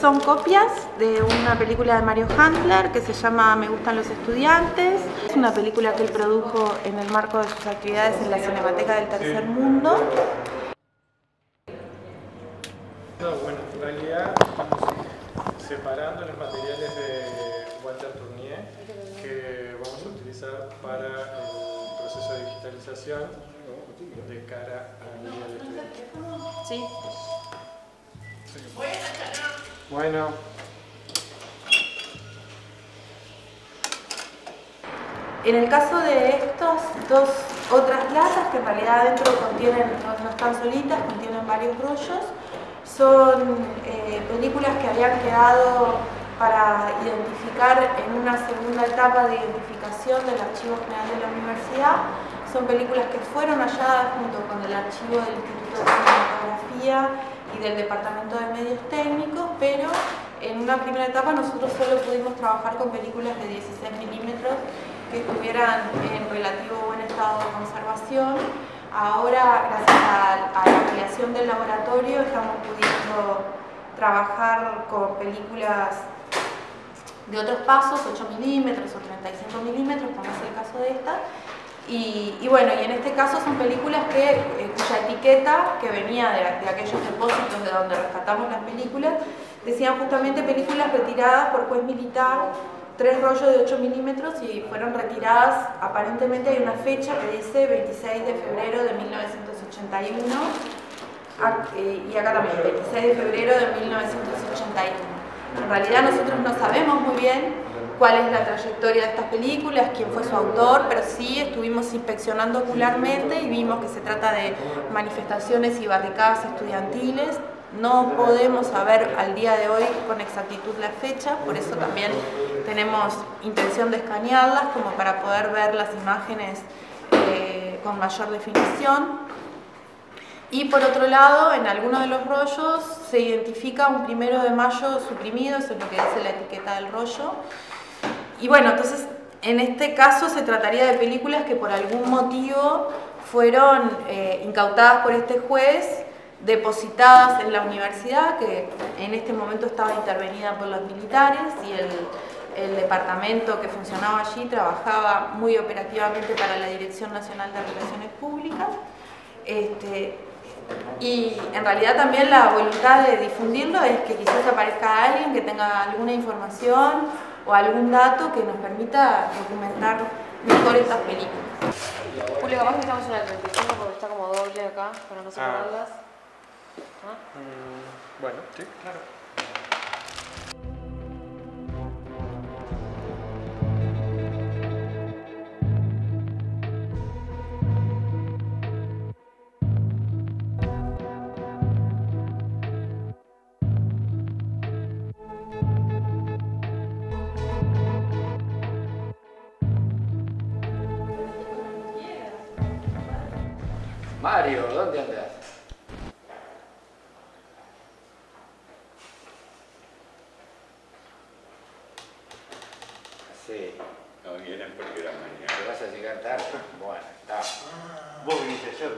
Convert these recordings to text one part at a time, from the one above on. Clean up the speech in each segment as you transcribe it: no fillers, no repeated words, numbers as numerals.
son copias de una película de Mario Handler que se llama Me gustan los estudiantes. Es una película que él produjo en el marco de sus actividades en la Cinemateca del Tercer Mundo. Bueno, en realidad estamos separando los materiales de Walter Tournier que vamos a utilizar para el proceso de digitalización de cara al día del estudiante. Sí. Bueno. En el caso de estas dos otras latas, que en realidad adentro contienen, no están solitas, contienen varios rollos, son películas que habían quedado para identificar en una segunda etapa de identificación del Archivo General de la Universidad. Son películas que fueron halladas junto con el archivo del Instituto de Cinematografía y del Departamento de Medios Técnicos, pero en una primera etapa nosotros solo pudimos trabajar con películas de 16 milímetros que estuvieran en relativo buen estado de conservación. Ahora, gracias a la ampliación del laboratorio, estamos pudiendo trabajar con películas de otros pasos, 8 milímetros o 35 milímetros, como es el caso de esta. Y bueno, y en este caso son películas cuya etiqueta, que venía de aquellos depósitos de donde rescatamos las películas, decían justamente películas retiradas por juez militar, 3 rollos de 8 milímetros, y fueron retiradas, aparentemente hay una fecha que dice 26 de febrero de 1981, y acá también, 26 de febrero de 1981. En realidad nosotros no sabemos muy bien cuál es la trayectoria de estas películas, quién fue su autor, pero sí estuvimos inspeccionando ocularmente y vimos que se trata de manifestaciones y barricadas estudiantiles. No podemos saber al día de hoy con exactitud la fecha, por eso también tenemos intención de escanearlas como para poder ver las imágenes con mayor definición. Y por otro lado, en algunos de los rollos se identifica un 1 de mayo suprimido, eso es lo que dice la etiqueta del rollo. Y bueno, entonces en este caso se trataría de películas que por algún motivo fueron incautadas por este juez, depositadas en la universidad, que en este momento estaba intervenida por los militares, y el departamento que funcionaba allí trabajaba muy operativamente para la Dirección Nacional de Relaciones Públicas. Y en realidad también la voluntad de difundirlo es que quizás aparezca alguien que tenga alguna información o algún dato que nos permita documentar mejor estas películas. Julio, capaz que estamos en la 35 porque está como doble acá, para no separarlas. ¿Ah? Bueno, sí, claro. Mario, ¿dónde andas? Sí. No vienen porque era mañana. ¿Te vas a llegar tarde? Bueno, está. Vos viniste ayer,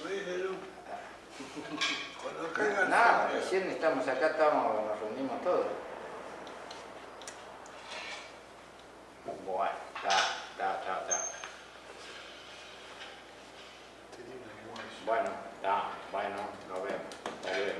Cuando caiga Nada, recién estamos acá, nos reunimos todos. Bueno, está. Bueno, nos vemos. Hasta luego.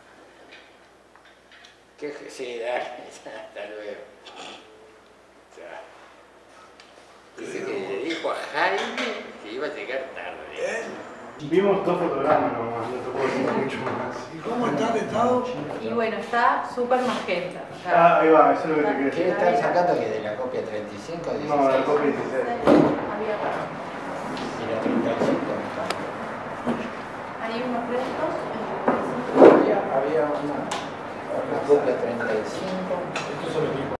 Sí, dale, hasta luego. Ya. Dice que le dijo a Jaime que iba a llegar tarde. Vimos 2 fotogramas nomás, no te puedo decir mucho más. ¿Y cómo está el estado? Y bueno, está súper magenta. Ahí va, eso es lo que te quería ¿Qué decir. están sacando que de la copia 35 o 16? No, la copia 16. Y la 35 no está. Hay unos restos. Había una copia 35. Estos son los mismos.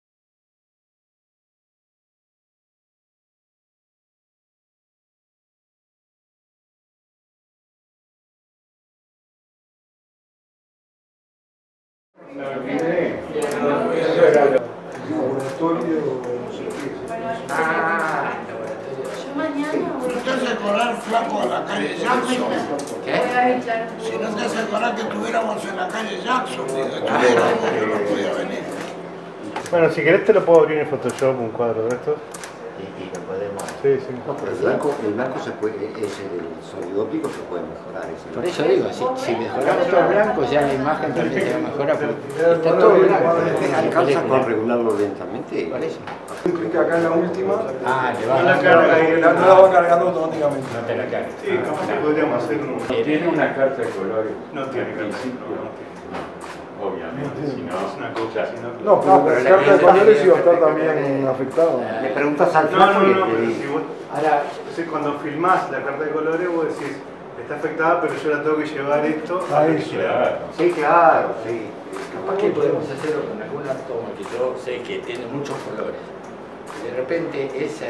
No olvidé. Eso era el laboratorio, no sé qué. Yo mañana voy a acordar, flaco, a la calle Jackson. ¿Qué? Si no te hace acordar que estuviéramos en la calle Jackson, digo, estuviéramos, yo no podía venir. Bueno, si querés te lo puedo abrir en Photoshop, un cuadro de estos. Y lo podemos... Sí, sí. No, pero el blanco se puede, el sólido óptico se puede mejorar. Por eso digo, si mejoramos todo el blanco, ya la imagen también se va a mejorar, porque está todo blanco. ¿Alcanza con regularlo lentamente? Por eso. Clic acá en la última. Ah, le No vas la a carga y No la va cargando automáticamente. No te la cargas. Sí, capaz que podríamos hacer un... Tiene una carta de colores. No tiene carta, Obviamente, si no, es una cosa, si no... No, pero la carta de colores iba a estar también afectada. Le preguntas al No, flaco no, y no, te pero dice. si vos... Ahora, Cuando filmás la carta de colores vos decís, está afectada, pero yo la tengo que llevar esto a Ahí, registrar. Sí, claro, sí. capaz que podemos hacerlo con alguna toma que yo sé que tiene muchos colores. De repente ese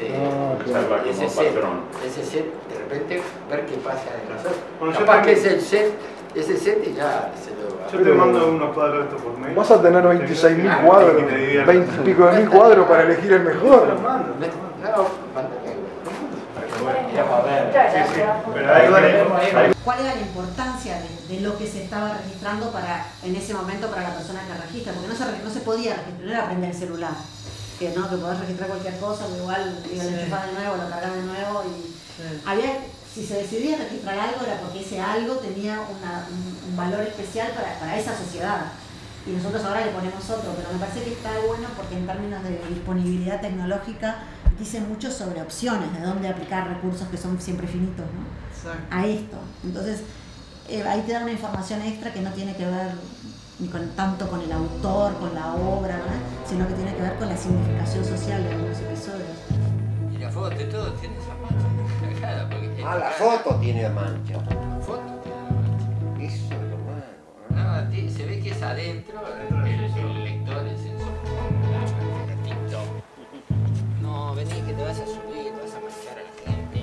set, de repente ver qué pasa en los otros. Bueno, yo Capaz que también- es ese set y ya se lo va. Yo te mando unos cuadros de estos por mail. Vas a tener 26.000 cuadros, Y te diviertes. 20 y pico de mil cuadros para elegir el Te mejor. los mando. No, mándame. Ya va a ver. Sí, sí, pero hay ¿Cuál era la importancia de lo que se estaba registrando en ese momento para la persona que registra? Porque no se podía registrar, no era aprender el celular. Que podés registrar cualquier cosa, pero igual lo enchufás de nuevo, lo cargás de nuevo. Si se decidía registrar algo era porque ese algo tenía un valor especial para esa sociedad. Y nosotros ahora le ponemos otro, pero me parece que está bueno porque en términos de disponibilidad tecnológica dice mucho sobre opciones, de dónde aplicar recursos que son siempre finitos, ¿no? A esto. Entonces, ahí te da una información extra que no tiene que ver ni tanto con el autor, con la obra, ¿no? Sino que tiene que ver con la significación social de algunos episodios. Y la foto y todo tiene esa mancha cagada, porque La foto tiene mancha. La foto tiene la mancha. Eso es lo malo. No, se ve que es adentro el lector, el sensor. TikTok. No, vení que te vas a subir, te vas a manchar a la gente.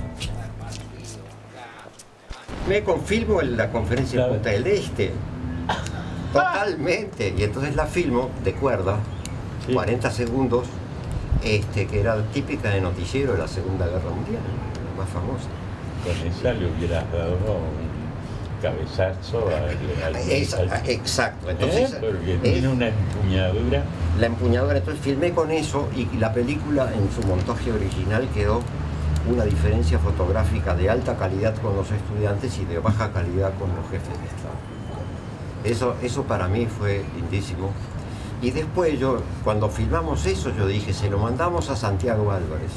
Me confirmo en la conferencia de Punta del Este. Totalmente. Y entonces la filmo de cuerda, 40 segundos, que era típica de noticiero de la Segunda Guerra Mundial, la más famosa. Con esa le hubieras dado un cabezazo al Exacto. Entonces, porque tiene una empuñadura. la empuñadura, entonces filmé con eso y la película en su montaje original quedó una diferencia fotográfica de alta calidad con los estudiantes y de baja calidad con los jefes de Estado. Eso para mí fue lindísimo. Y después cuando filmamos eso, yo dije, se lo mandamos a Santiago Álvarez.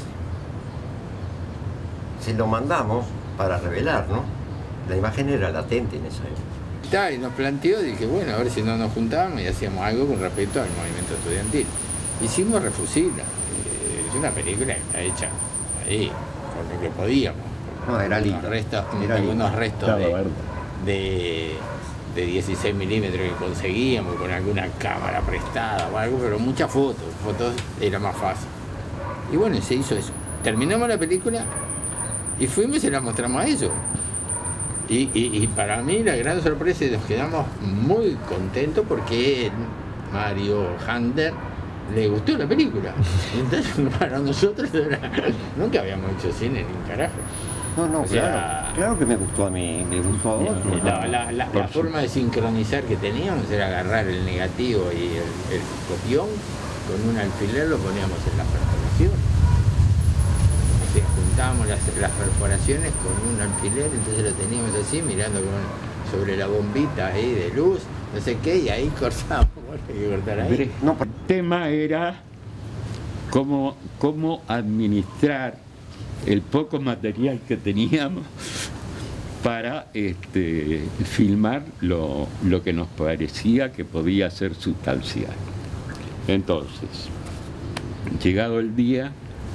Se lo mandamos para revelar, ¿no? La imagen era latente en esa época. Y nos planteó, dije, bueno, a ver si no nos juntábamos y hacíamos algo con respecto al movimiento estudiantil. Hicimos Refusila. Es una película que está hecha ahí, con lo que podíamos. No, era lindo. Algunos restos de 16 milímetros que conseguíamos con alguna cámara prestada o algo, pero muchas fotos era más fácil. Y bueno, se hizo eso. Terminamos la película y fuimos y se la mostramos a ellos. Y para mí la gran sorpresa, y nos quedamos muy contentos porque Mario Hunter le gustó la película. Entonces para nosotros nunca habíamos hecho cine ni un carajo. No, O sea, claro que me gustó a mí, me gustó a vos. La forma de sincronizar que teníamos era agarrar el negativo y el copión, con un alfiler lo poníamos en la perforación. O sea, juntábamos las perforaciones con un alfiler, entonces lo teníamos así, mirando sobre la bombita ahí de luz, no sé qué, y ahí cortábamos. Hay que cortar ahí. El tema era cómo administrar el poco material que teníamos para filmar lo que nos parecía que podía ser sustancial. Entonces, llegado el día,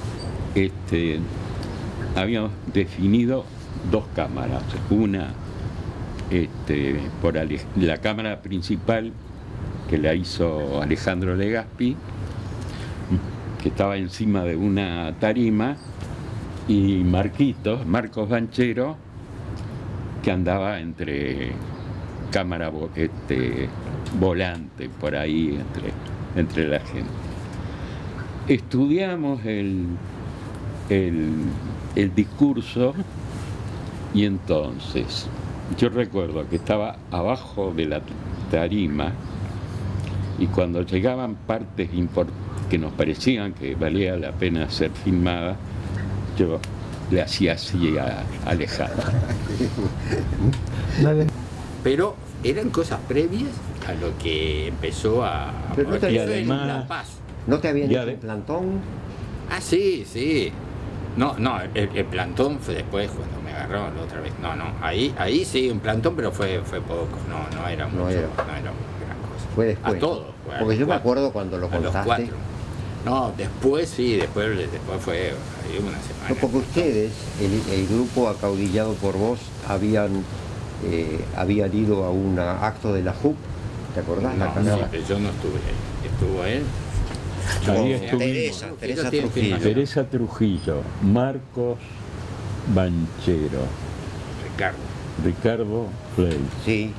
habíamos definido dos cámaras. Una por la cámara principal, que la hizo Alejandro Legaspi, que estaba encima de una tarima, y Marcos Banchero, que andaba entre cámara volante por ahí entre la gente. Estudiamos el discurso, y entonces yo recuerdo que estaba abajo de la tarima y cuando llegaban partes que nos parecían que valía la pena ser filmadas, yo le hacía así a Alejandro. Pero eran cosas previas a lo que empezó a... Pero no te, y además, La Paz. ¿no te habían Ya hecho de- un plantón? Ah, sí, sí. No, el plantón fue después cuando me agarraron la otra vez. No, ahí sí, un plantón, pero fue poco. No era mucho, no era gran cosa. Fue después. A todos. Fue a Porque los yo me cuatro. acuerdo cuando lo A los contaste. 4. No, después sí, después fue ahí una semana. No, porque ustedes, el grupo acaudillado por vos, habían ido a un acto de la JUP, ¿te acordás? No, La canada. pero yo no estuve ahí. Estuvo él. ahí Con estuvimos. Teresa tiene Trujillo. Teresa Trujillo, Marcos Banchero, Ricardo Fley, Sí,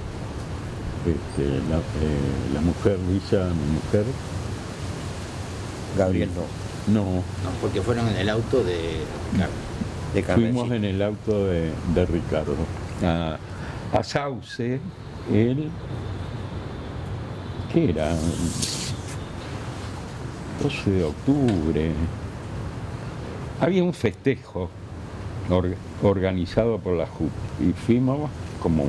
la mujer, Lisa, mi mujer. Gabriel no. No, No, porque fueron en el auto de Ricardo. De Carmen, fuimos sí. en el auto de Ricardo. A Sauce, él, ¿qué era? 12 de octubre. Había un festejo organizado por la JUP y fuimos como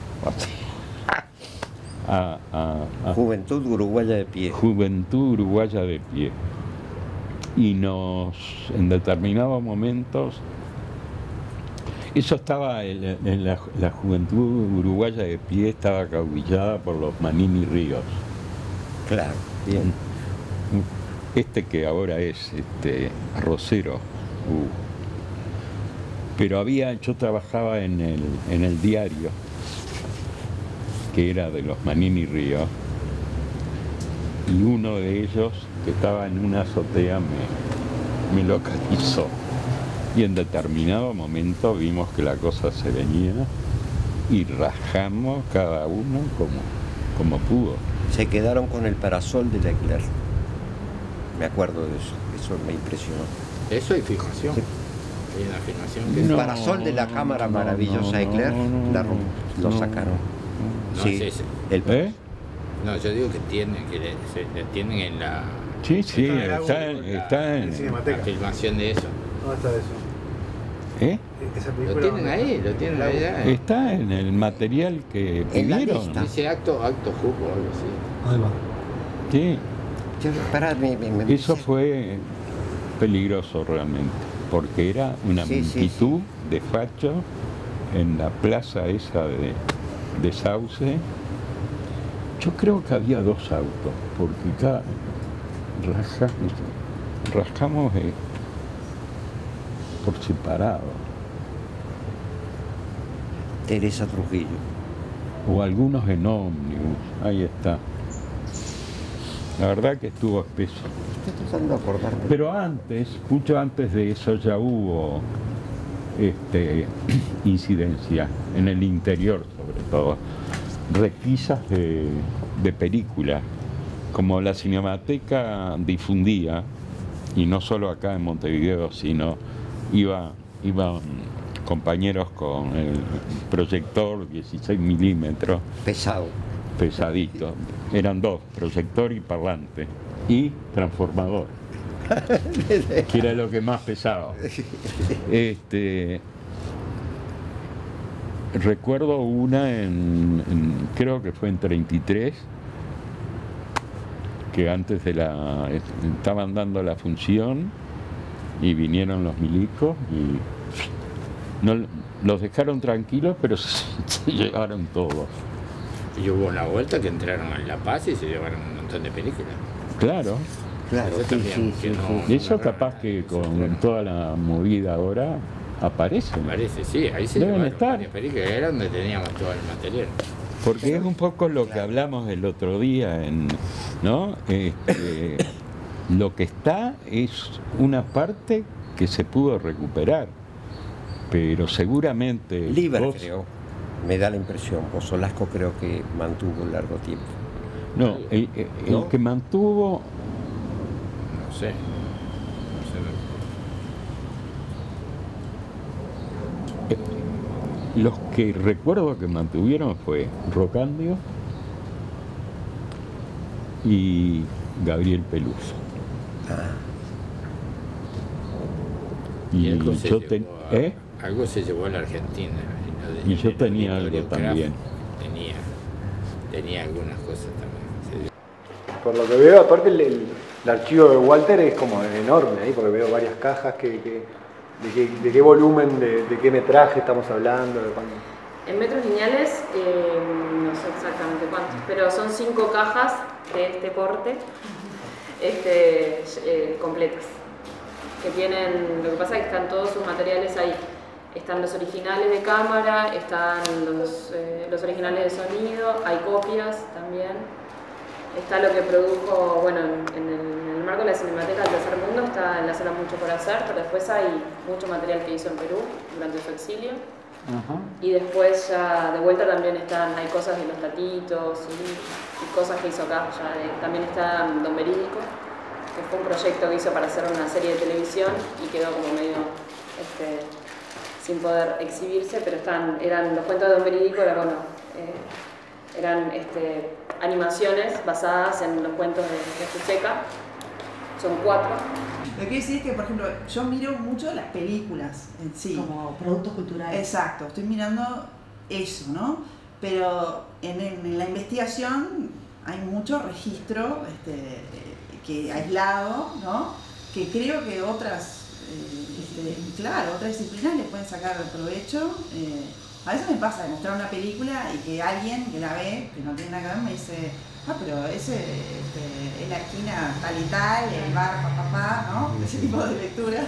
a Juventud Uruguaya de Pie. Juventud Uruguaya de Pie. Y en determinados momentos, eso estaba en la Juventud Uruguaya de Pie, estaba acaudillada por los Manini Ríos. Claro, bien. Este que ahora es Rosero. Pero yo trabajaba en el diario, que era de los Manini Ríos, y uno de ellos, que estaba en una azotea, me localizó. Y en determinado momento vimos que la cosa se venía y rajamos cada uno como pudo. Se quedaron con el parasol de Leclerc. Me acuerdo de eso me impresionó. Eso hay filmación. Sí. Hay una filmación que El No, parasol de la cámara maravillosa Leclerc lo sacaron. no Sí, es ese. ¿Eh? No, yo digo que tienen tienen en la Sí, sí, Está está en en... Cinemateca. filmación de eso. ¿Dónde está eso? ¿Eh? Esa Lo película, tienen ¿dónde ahí, está? lo tienen allá. Está en el material que En la pidieron. lista. Dice acto jugo o algo así. Ahí va. Sí, Pará, eso fue peligroso realmente, porque era una Sí, sí, multitud de fachos en la plaza esa de Sauce. Yo creo que había 2 autos, porque cada rascamos por separado, Teresa Trujillo. o algunos en ómnibus, ahí está. La verdad que estuvo espeso. Estoy tratando de acordarme. Pero antes, mucho antes de eso ya hubo incidencia en el interior, sobre todo, requisas de películas, como la Cinemateca difundía, y no solo acá en Montevideo, sino iban compañeros con el proyector 16 milímetros, Pesado. pesadito, eran 2, proyector y parlante, y transformador, que era lo que más pesaba. Recuerdo una creo que fue en 33, que antes estaban dando la función y vinieron los milicos y los dejaron tranquilos, pero se llevaron todos. Y hubo una vuelta que entraron en La Paz y se llevaron un montón de películas. Claro, Claro, Eso sí, también, sí, que sí, no- sí. eso capaz que con toda la movida ahora aparecen. Parece, sí, ahí se Deben llevaron estar. varias películas, era donde teníamos todo el material. Porque es un poco lo que hablamos el otro día, ¿no? Lo que está es una parte que se pudo recuperar, pero seguramente... Liber, vos- creo. Me da la impresión. Solasco creo que mantuvo un largo tiempo. No, el ¿No? que mantuvo... No sé. Los que recuerdo que mantuvieron fue Rocandio y Gabriel Peluso. Y algo se llevó a la Argentina. Y yo tenía algo también. Tenía algunas cosas también. Por lo que veo, aparte el archivo de Walter es como enorme ahí, porque veo varias cajas de qué volumen, de qué metraje estamos hablando, de cuándo. En metros lineales, no sé exactamente cuántos, pero son 5 cajas de este porte completas. Que tienen, lo que pasa es que están todos sus materiales ahí. Están los originales de cámara, están los originales de sonido, hay copias también. Está lo que produjo, bueno, en el marco de la Cinemateca del Tercer Mundo está en la sala Mucho por Hacer, pero después hay mucho material que hizo en Perú durante su exilio. Y después ya de vuelta también hay cosas de los Tatitos y cosas que hizo acá. También está Don Verídico, que fue un proyecto que hizo para hacer una serie de televisión y quedó como medio sin poder exhibirse, pero eran los cuentos de Don Verídico, eran animaciones basadas en los cuentos de Fuseca. Son 4. Lo que quiere decir es que, por ejemplo, yo miro mucho las películas en sí. Como productos culturales. Exacto, estoy mirando eso, ¿no? Pero en la investigación hay mucho registro que aislado, ¿no? Que creo que otras disciplinas le pueden sacar provecho. A veces me pasa de mostrar una película y que alguien que la ve, que no tiene nada que ver, me dice: pero ese es la esquina tal y tal, el bar papá, ¿no? Ese tipo de lecturas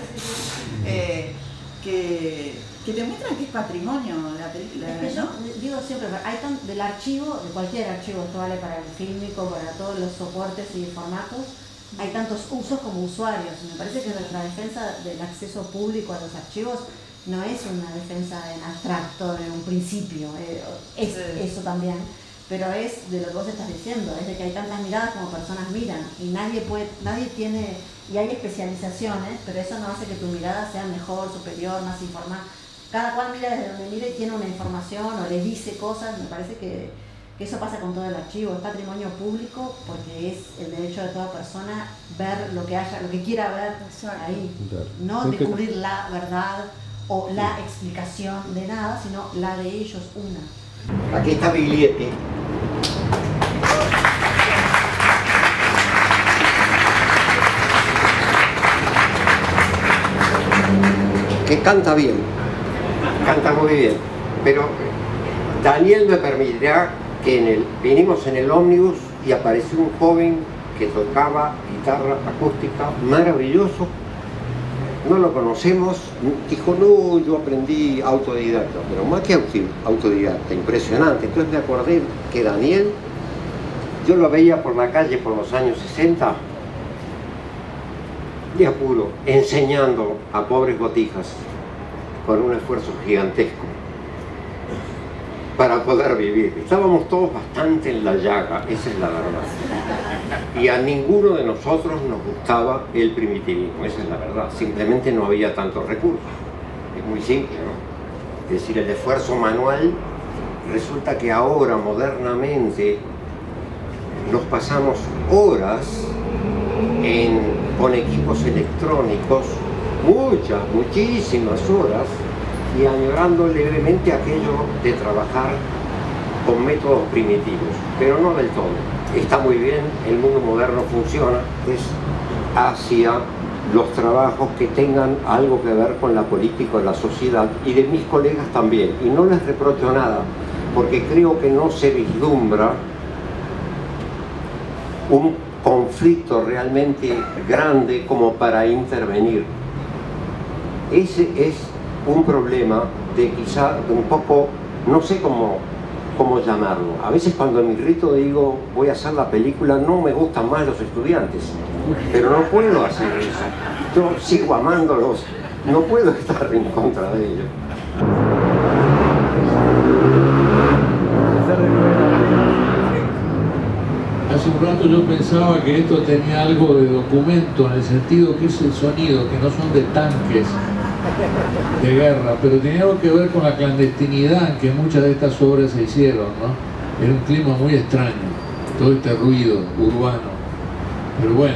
que te muestran que es patrimonio la película. Es que yo digo siempre, hay del archivo, de cualquier archivo, esto vale para el fílmico, para todos los soportes y formatos, hay tantos usos como usuarios. Me parece que la defensa del acceso público a los archivos no es una defensa en abstracto, en un principio, es eso también, pero es de lo que vos estás diciendo, es de que hay tantas miradas como personas miran, y nadie tiene, y hay especializaciones, pero eso no hace que tu mirada sea mejor, superior, más informada. Cada cual mira desde donde mira y tiene una información o le dice cosas. Me parece que eso pasa con todo el archivo, es patrimonio público porque es el derecho de toda persona ver lo que quiera ver ahí, no descubrir la verdad o la explicación de nada, sino la de ellos, una. Aquí está Biglietti. Que canta bien, canta muy bien, pero Daniel me permitirá que vinimos en el ómnibus y apareció un joven que tocaba guitarra acústica, maravilloso. No lo conocemos, dijo: no, yo aprendí autodidacta, pero más que autodidacta, impresionante. Entonces me acordé que Daniel, yo lo veía por la calle por los años 60, de apuro, enseñando a pobres botijas, con un esfuerzo gigantesco, para poder vivir. Estábamos todos bastante en la llaga, esa es la verdad. Y a ninguno de nosotros nos gustaba el primitivismo, esa es la verdad. Simplemente no había tantos recursos. Es muy simple, ¿no? Es decir, el esfuerzo manual, resulta que ahora, modernamente, nos pasamos horas con equipos electrónicos, muchísimas horas, y añorando levemente aquello de trabajar con métodos primitivos, pero no del todo. Está muy bien, el mundo moderno funciona, es hacia los trabajos que tengan algo que ver con la política de la sociedad, y de mis colegas también, y no les reprocho nada, porque creo que no se vislumbra un conflicto realmente grande como para intervenir. Ese es un problema de quizá un poco, no sé cómo llamarlo. A veces cuando en mi rito digo voy a hacer la película, no me gustan más los estudiantes, pero no puedo hacer eso. Yo sigo amándolos, no puedo estar en contra de ellos. Hace un rato yo pensaba que esto tenía algo de documento, en el sentido que es el sonido, que no son de tanques, de guerra, pero tenía algo que ver con la clandestinidad en que muchas de estas obras se hicieron, ¿no? Era un clima muy extraño, todo este ruido urbano, pero bueno.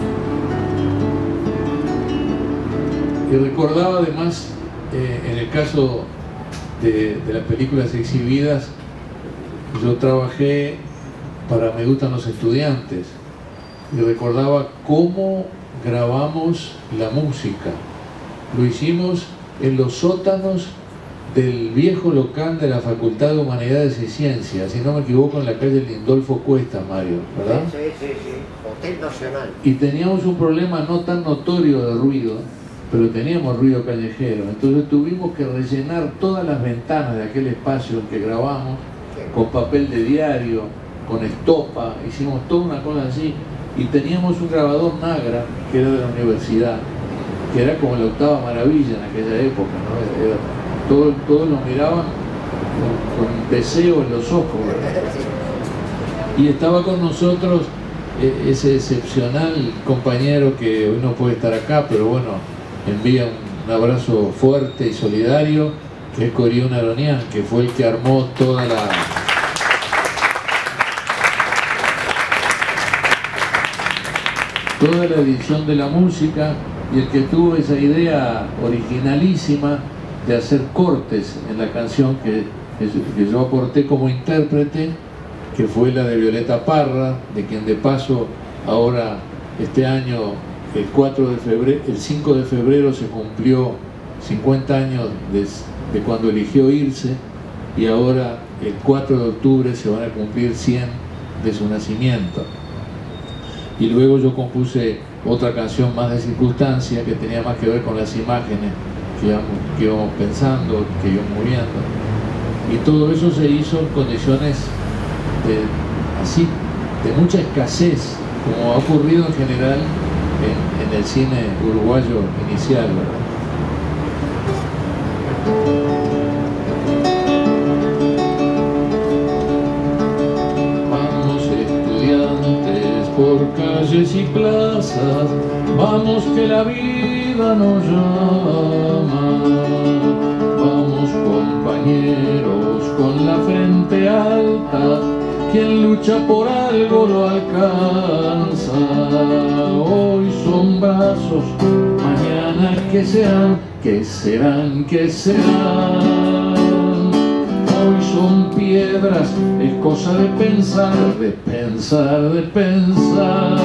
Y recordaba además, en el caso de las películas exhibidas, yo trabajé para Me Gustan los Estudiantes y recordaba cómo grabamos la música. Lo hicimos en los sótanos del viejo local de la Facultad de Humanidades y Ciencias, si no me equivoco, en la calle Lindolfo Cuesta, Mario, ¿verdad? Sí, Hotel Nacional. Y teníamos un problema no tan notorio de ruido, pero teníamos ruido callejero, entonces tuvimos que rellenar todas las ventanas de aquel espacio en que grabamos con papel de diario, con estopa, hicimos toda una cosa así, y teníamos un grabador Nagra, que era de la universidad, que era como la octava maravilla en aquella época, ¿no? Todos lo miraban con deseo en los ojos, ¿verdad? Y estaba con nosotros ese excepcional compañero que hoy no puede estar acá, pero bueno, envía un abrazo fuerte y solidario, que es Corión Aronian, que fue el que armó toda la edición de la música y el que tuvo esa idea originalísima de hacer cortes en la canción que yo aporté como intérprete, que fue la de Violeta Parra, de quien de paso ahora este año el 5 de febrero se cumplió 50 años de cuando eligió irse, y ahora el 4 de octubre se van a cumplir 100 de su nacimiento. Y luego yo compuse otra canción más de circunstancia que tenía más que ver con las imágenes que íbamos pensando, que íbamos muriendo. Y todo eso se hizo en condiciones de mucha escasez, como ha ocurrido en general en el cine uruguayo inicial, ¿verdad? Vamos estudiantes por calles y plazas, vamos que la vida nos llama. Vamos compañeros con la frente alta, quien lucha por algo lo alcanza. Hoy son brazos, mañana que serán, que serán, que serán. Hoy son piedras, es cosa de pensar, de pensar, de pensar.